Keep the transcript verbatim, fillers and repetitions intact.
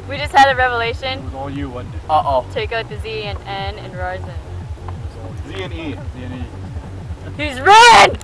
We just had a revelation. It was all you, wasn't it? Uh oh. Take out the Z and N and Ryzen. Z and E. Z and E. He's red!